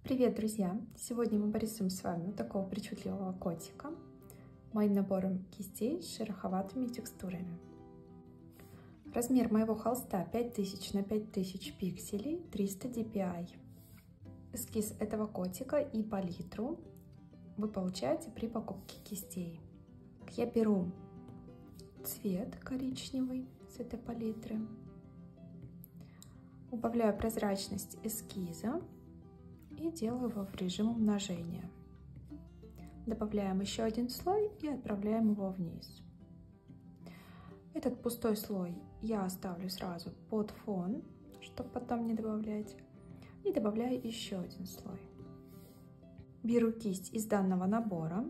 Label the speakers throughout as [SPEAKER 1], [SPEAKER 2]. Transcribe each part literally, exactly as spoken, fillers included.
[SPEAKER 1] Привет, друзья! Сегодня мы порисуем с вами вот такого причудливого котика моим набором кистей с шероховатыми текстурами. Размер моего холста пять тысяч на пять тысяч пикселей, триста ди пи ай. Эскиз этого котика и палитру вы получаете при покупке кистей. Я беру цвет коричневый с этой палитры, убавляю прозрачность эскиза и делаю его в режим умножения. Добавляем еще один слой и отправляем его вниз. Этот пустой слой я оставлю сразу под фон, чтобы потом не добавлять. И добавляю еще один слой. Беру кисть из данного набора.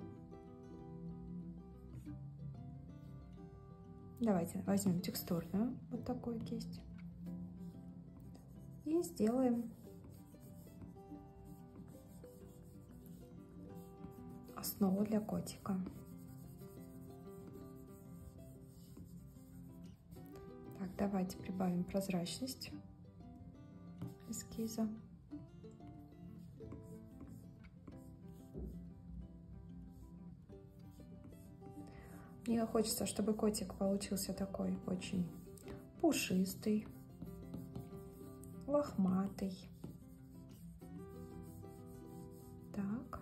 [SPEAKER 1] Давайте возьмем текстурную, вот такую кисть. И сделаем основу для котика. Так, давайте прибавим прозрачность эскиза. Мне хочется, чтобы котик получился такой очень пушистый, лохматый. Так.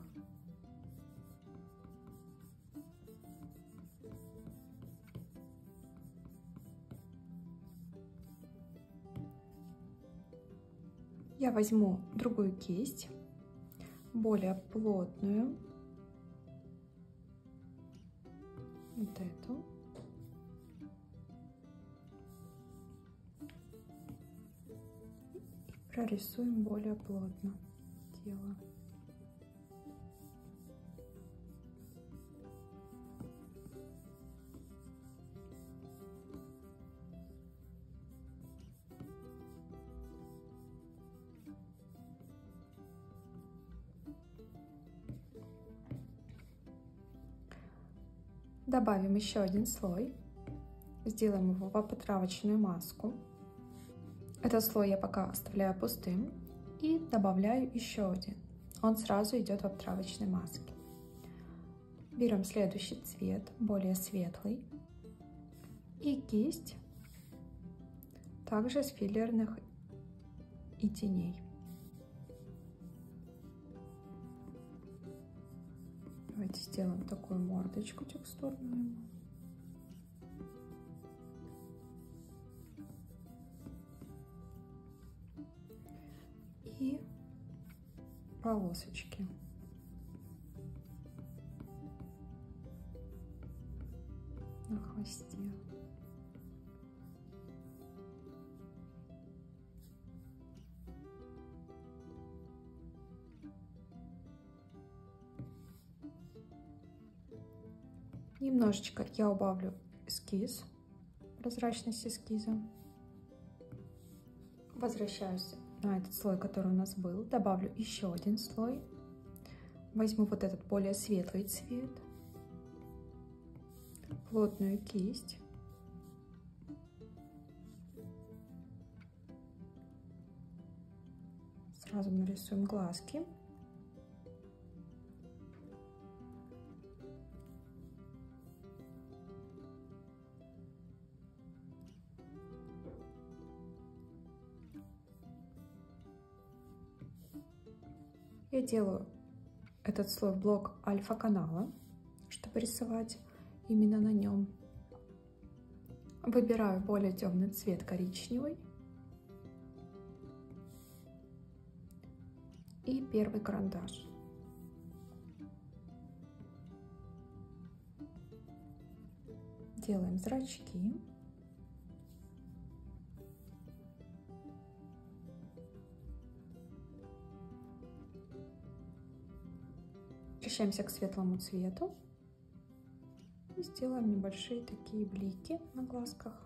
[SPEAKER 1] Я возьму другую кисть, более плотную, вот эту, и прорисуем более плотно тело. Добавим еще один слой, сделаем его в потравочную маску. Этот слой я пока оставляю пустым и добавляю еще один. Он сразу идет в обтравочной маске. Берем следующий цвет, более светлый, и кисть, также с филлерных и теней. Давайте сделаем такую мордочку текстурную. И полосочки. На хвосте. Немножечко я убавлю эскиз, прозрачность эскиза. Возвращаюсь на этот слой, который у нас был. Добавлю еще один слой. Возьму вот этот более светлый цвет. Плотную кисть. Сразу нарисуем глазки. Я делаю этот слой в блок альфа-канала, чтобы рисовать именно на нем. Выбираю более темный цвет, коричневый. И первый карандаш. Делаем зрачки. Возвращаемся к светлому цвету и сделаем небольшие такие блики на глазках.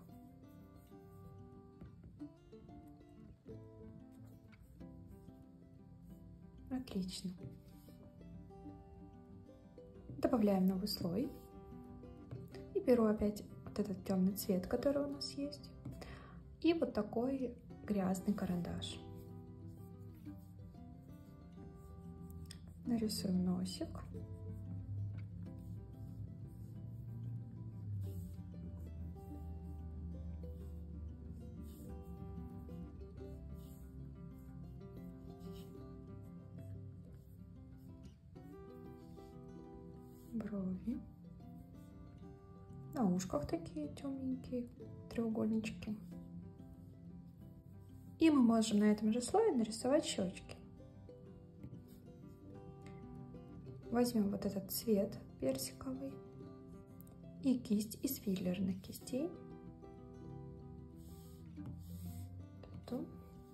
[SPEAKER 1] Отлично. Добавляем новый слой и беру опять вот этот темный цвет, который у нас есть, и вот такой грязный карандаш. Нарисуем носик. Брови. На ушках такие темненькие треугольнички. И мы можем на этом же слое нарисовать щечки. Возьмем вот этот цвет персиковый и кисть из филлерных кистей. Тут.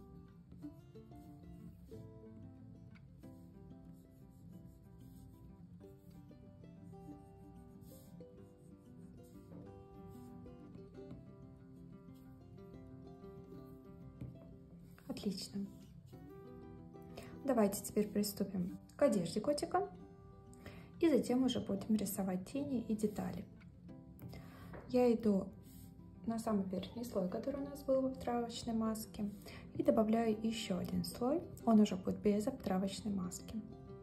[SPEAKER 1] Отлично. Давайте теперь приступим к одежде котика. И затем уже будем рисовать тени и детали. Я иду на самый верхний слой, который у нас был в обтравочной маске. И добавляю еще один слой. Он уже будет без обтравочной маски.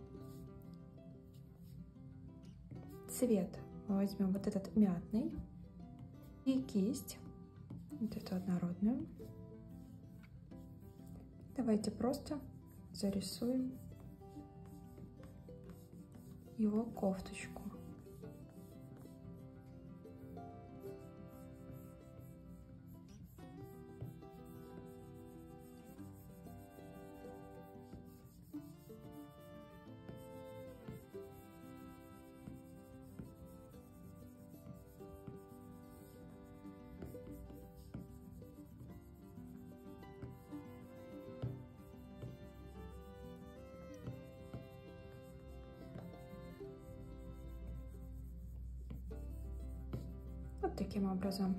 [SPEAKER 1] Цвет мы возьмем вот этот мятный. И кисть. Вот эту однородную. Давайте просто зарисуем его кофточку. Вот таким образом.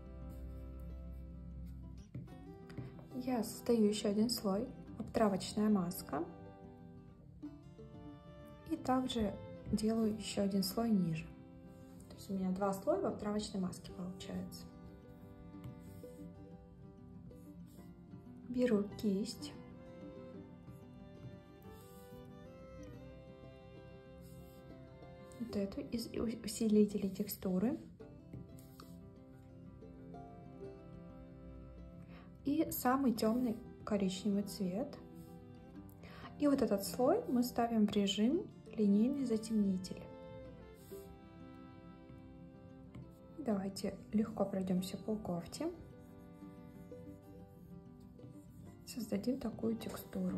[SPEAKER 1] Я создаю еще один слой, обтравочная маска. И также делаю еще один слой ниже. То есть у меня два слоя в обтравочной маске получается. Беру кисть. Вот эту из усилителей текстуры. И самый темный коричневый цвет. И вот этот слой мы ставим в режим линейный затемнитель. Давайте легко пройдемся по кофте. Создадим такую текстуру.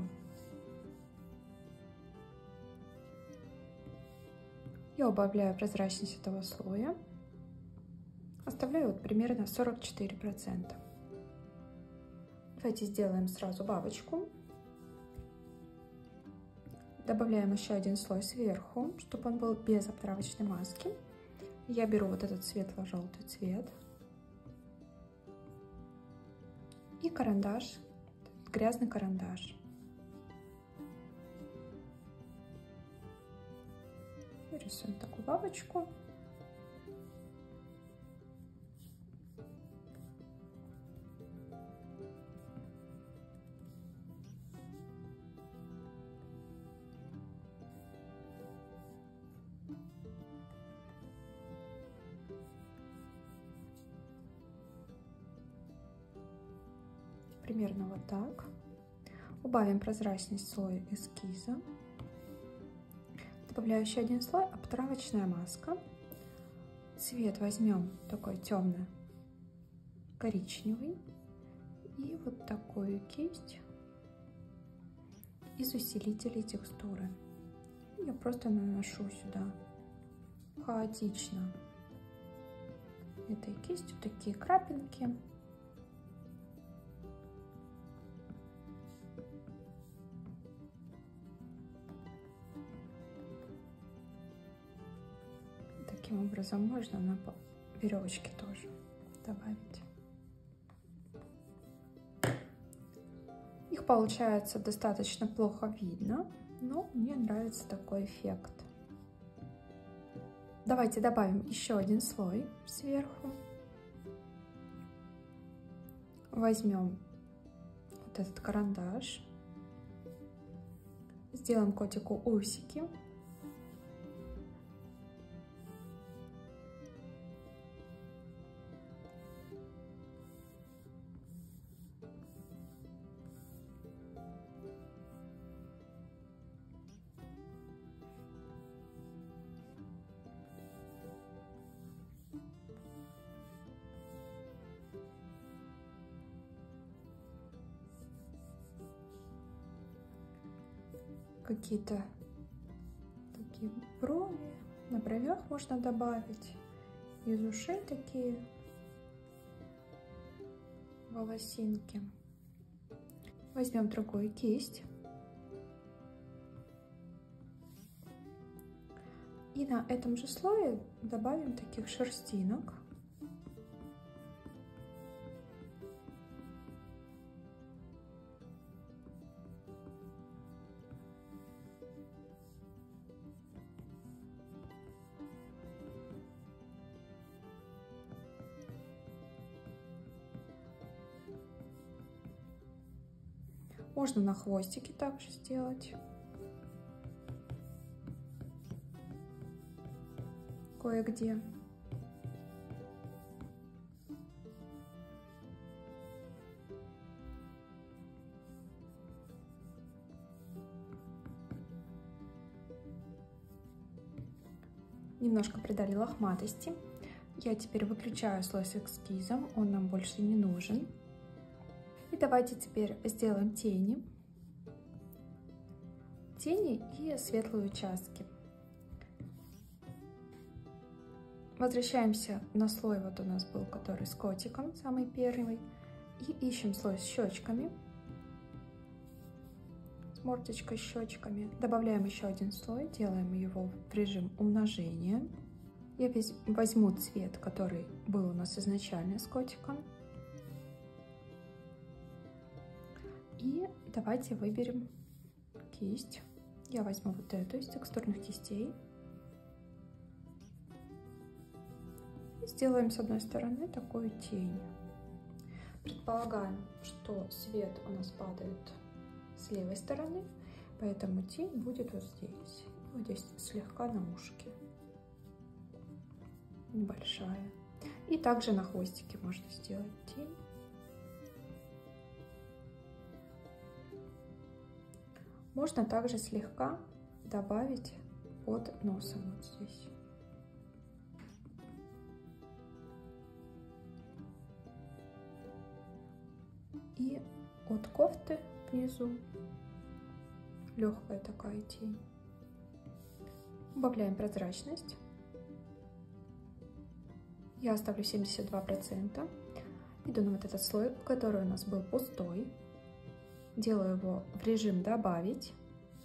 [SPEAKER 1] Я убавляю прозрачность этого слоя. Оставляю вот примерно сорок четыре процента. Давайте сделаем сразу бабочку. Добавляем еще один слой сверху, чтобы он был без обтравочной маски. Я беру вот этот светло-желтый цвет. И карандаш, грязный карандаш. Рисуем такую бабочку. Примерно вот так. Убавим прозрачность слоя эскиза. Добавляю еще один слой, обтравочная маска. Цвет возьмем такой темно-коричневый. И вот такую кисть из усилителей текстуры. Я просто наношу сюда хаотично этой кистью такие крапинки. Таким образом можно на веревочке тоже добавить. Их получается достаточно плохо видно, но мне нравится такой эффект. Давайте добавим еще один слой сверху. Возьмем вот этот карандаш. Сделаем котику усики. Какие-то такие брови, на бровях можно добавить, из ушей такие волосинки. Возьмем другую кисть и на этом же слое добавим таких шерстинок. Можно на хвостике также сделать. Кое-где. Немножко придали лохматости. Я теперь выключаю слой с эскизом, он нам больше не нужен. И давайте теперь сделаем тени. Тени и светлые участки. Возвращаемся на слой, вот у нас был, который с котиком, самый первый. И ищем слой с щечками. С мордочкой, щечками. Добавляем еще один слой, делаем его в режим умножения. Я возьму цвет, который был у нас изначально с котиком. И давайте выберем кисть. Я возьму вот эту из текстурных кистей. И сделаем с одной стороны такую тень. Предполагаем, что свет у нас падает с левой стороны, поэтому тень будет вот здесь. Вот здесь слегка на ушке. Небольшая. И также на хвостике можно сделать тень. Можно также слегка добавить под носом вот здесь. И от кофты внизу легкая такая тень. Убавляем прозрачность. Я оставлю семьдесят два процента. Иду на вот этот слой, который у нас был пустой. Делаю его в режим добавить.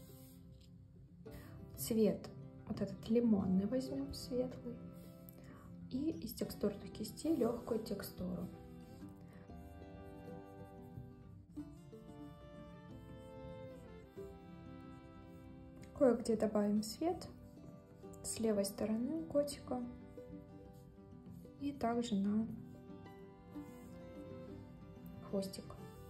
[SPEAKER 1] Цвет вот этот лимонный возьмем, светлый. И из текстурных кистей легкую текстуру. Кое-где добавим свет с левой стороны котика. И также на хвостик.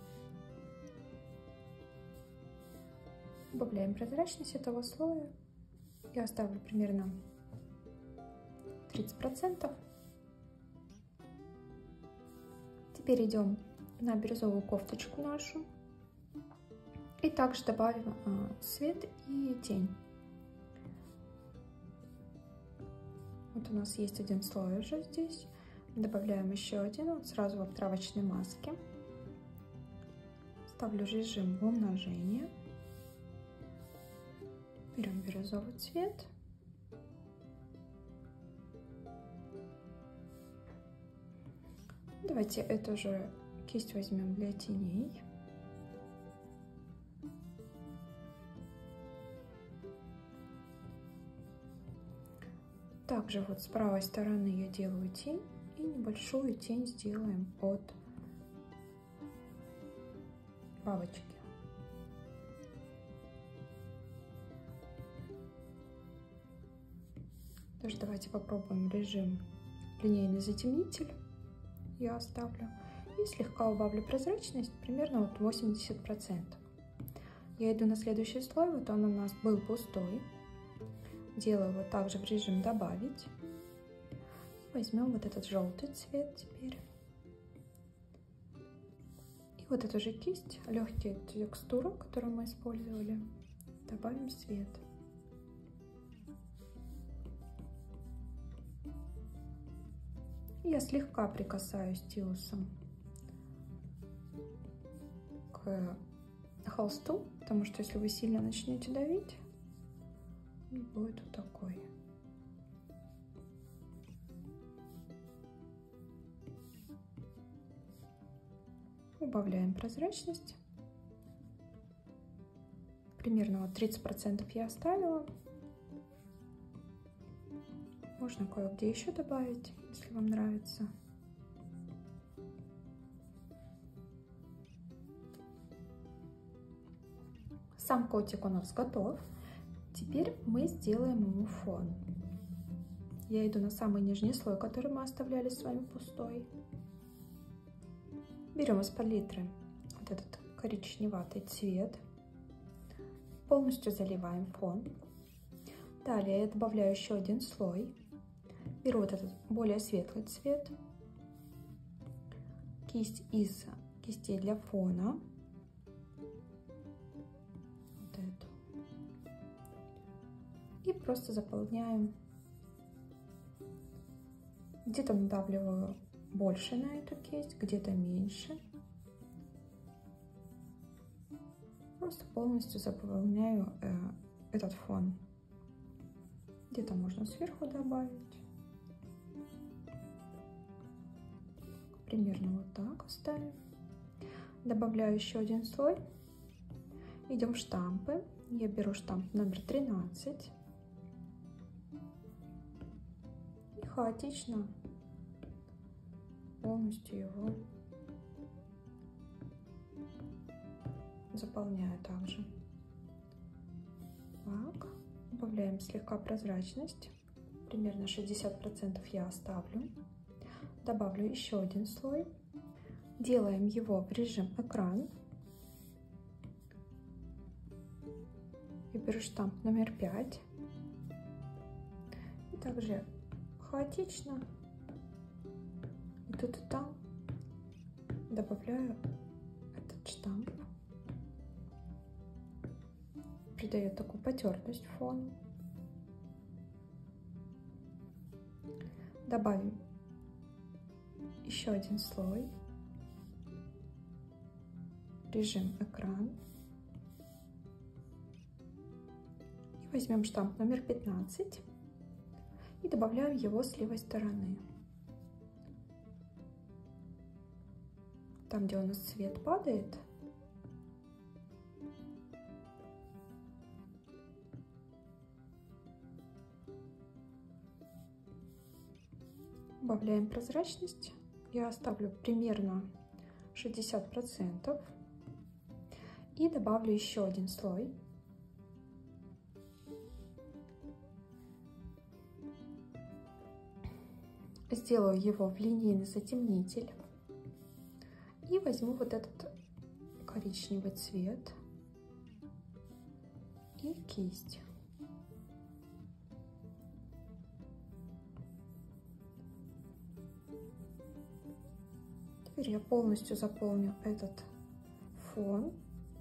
[SPEAKER 1] Убавляем прозрачность этого слоя. Я оставлю примерно тридцать процентов. Теперь идем на бирюзовую кофточку нашу. И также добавим а, свет и тень. Вот у нас есть один слой уже здесь. Добавляем еще один вот сразу в обтравочной маске. Ставлю режим умножения. Берем бирюзовый цвет. Давайте эту же кисть возьмем для теней. Также вот с правой стороны я делаю тень и небольшую тень сделаем под бабочки. Тоже давайте попробуем режим линейный затемнитель. Я оставлю и слегка убавлю прозрачность, примерно вот восемьдесят процентов. Я иду на следующий слой, вот он у нас был пустой. Делаю его также в режим добавить. Возьмем вот этот желтый цвет теперь. И вот эту же кисть, легкие текстуру, которую мы использовали, добавим свет. Я слегка прикасаюсь стилусом к холсту, потому что если вы сильно начнете давить, он будет вот такой. Убавляем прозрачность. Примерно вот тридцать процентов я оставила. Можно кое-где еще добавить, если вам нравится. Сам котик у нас готов. Теперь мы сделаем ему фон. Я иду на самый нижний слой, который мы оставляли с вами пустой. Берем из палитры вот этот коричневатый цвет. Полностью заливаем фон. Далее я добавляю еще один слой. Беру вот этот более светлый цвет. Кисть из кистей для фона. Вот эту. И просто заполняем. Где-то надавливаю больше на эту кисть, где-то меньше. Просто полностью заполняю э, этот фон. Где-то можно сверху добавить. Примерно вот так оставим. Добавляю еще один слой. Идем в штампы. Я беру штамп номер тринадцать. И хаотично полностью его заполняю также. Так, добавляем слегка прозрачность, примерно шестьдесят процентов я оставлю. Добавлю еще один слой, делаем его в режим экран. Я беру штамп номер пять и также хаотично и тут и там добавляю этот штамп. Придает такую потертость фону. Добавим еще один слой. Режим экран. И возьмем штамп номер пятнадцать и добавляем его с левой стороны. Там, где у нас цвет падает, убавляем прозрачность. Я оставлю примерно шестьдесят процентов и добавлю еще один слой. Сделаю его в линейный затемнитель и возьму вот этот коричневый цвет и кисть. Теперь я полностью заполню этот фон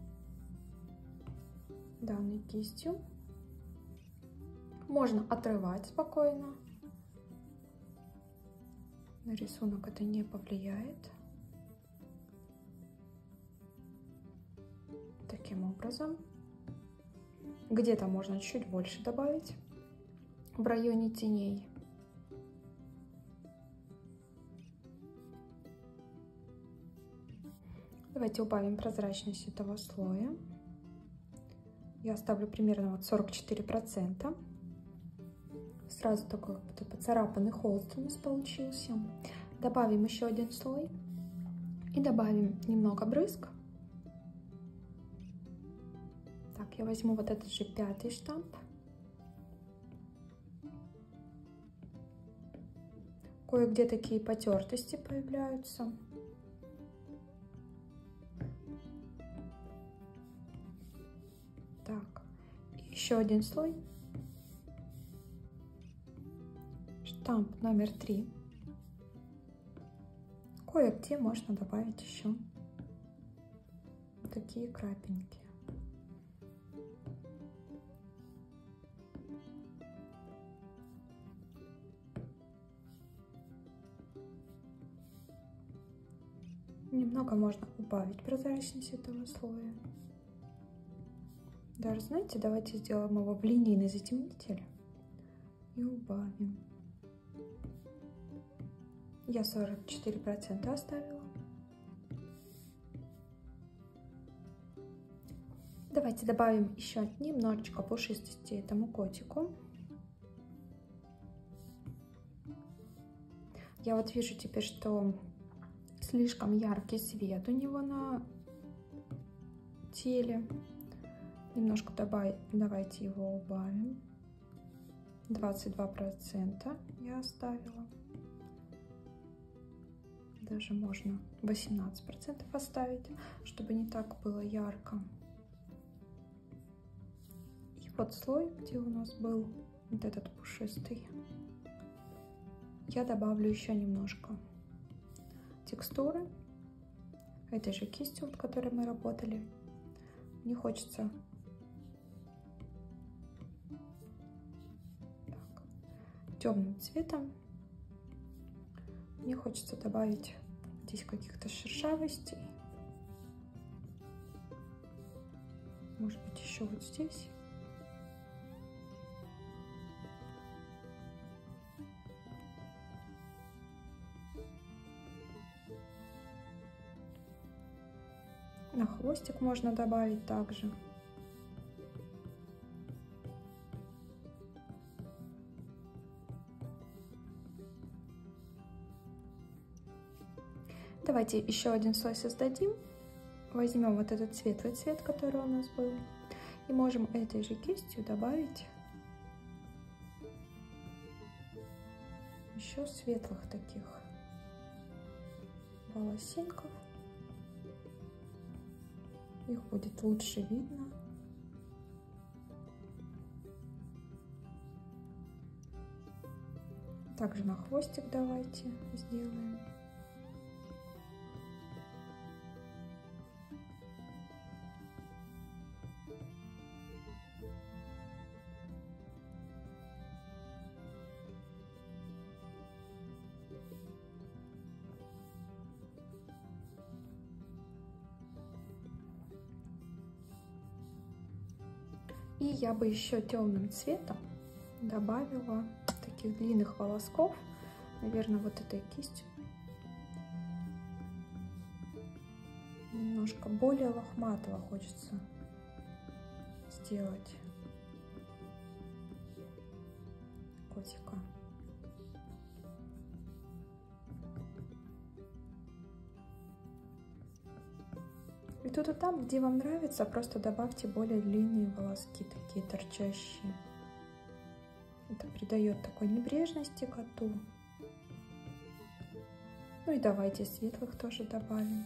[SPEAKER 1] данной кистью. Можно отрывать спокойно. На рисунок это не повлияет. Таким образом. Где-то можно чуть больше добавить в районе теней. Давайте убавим прозрачность этого слоя. Я оставлю примерно вот сорок четыре процента. Сразу такой вот поцарапанный холст у нас получился. Добавим еще один слой и добавим немного брызг. Так, я возьму вот этот же пятый штамп. Кое-где такие потертости появляются. Еще один слой. Штамп номер три. Кое-где можно добавить еще такие крапинки. Немного можно убавить прозрачность этого слоя. Даже, знаете, давайте сделаем его в линейный затемнитель и убавим. Я сорок четыре процента оставила. Давайте добавим еще немножечко пушистости этому котику. Я вот вижу теперь, что слишком яркий свет у него на теле. Немножко добавить, давайте его убавим. двадцать два процента я оставила. Даже можно восемнадцать процентов оставить, чтобы не так было ярко. И вот слой, где у нас был вот этот пушистый, я добавлю еще немножко текстуры этой же кистью, с которой мы работали. Мне хочется так, темным цветом. Мне хочется добавить здесь каких-то шершавостей. Может быть, еще вот здесь. На хвостик можно добавить также. Давайте еще один слой создадим. Возьмем вот этот светлый цвет, который у нас был, и можем этой же кистью добавить еще светлых таких волосинков. Их будет лучше видно. Также на хвостик давайте сделаем. И я бы еще темным цветом добавила таких длинных волосков, наверное, вот этой кистью. Немножко более лохматого хочется сделать котика. И тут и там, где вам нравится, просто добавьте более длинные волоски, такие торчащие. Это придает такой небрежности коту. Ну и давайте светлых тоже добавим.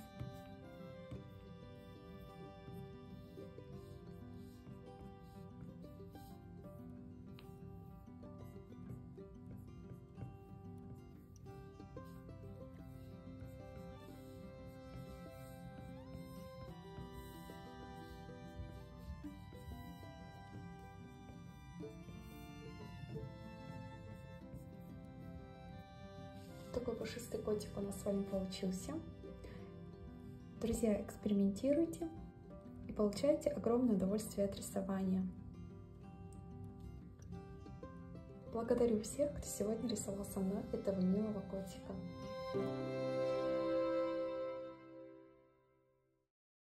[SPEAKER 1] Такой пушистый котик у нас с вами получился. Друзья, экспериментируйте и получайте огромное удовольствие от рисования. Благодарю всех, кто сегодня рисовал со мной этого милого котика.